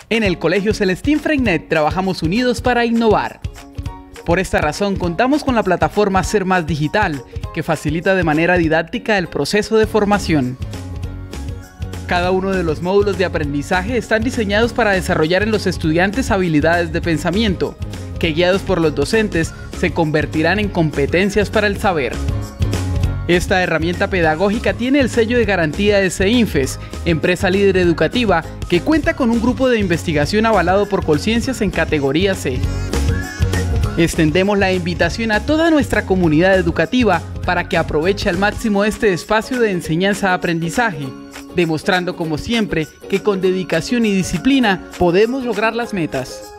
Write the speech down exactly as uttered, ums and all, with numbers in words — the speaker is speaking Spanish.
En el Colegio Celestín Freinet trabajamos unidos para innovar. Por esta razón contamos con la plataforma Ser Más Digital, que facilita de manera didáctica el proceso de formación. Cada uno de los módulos de aprendizaje están diseñados para desarrollar en los estudiantes habilidades de pensamiento, que guiados por los docentes se convertirán en competencias para el saber. Esta herramienta pedagógica tiene el sello de garantía de CEINFES, empresa líder educativa que cuenta con un grupo de investigación avalado por Colciencias en categoría C. Extendemos la invitación a toda nuestra comunidad educativa para que aproveche al máximo este espacio de enseñanza-aprendizaje, demostrando como siempre que con dedicación y disciplina podemos lograr las metas.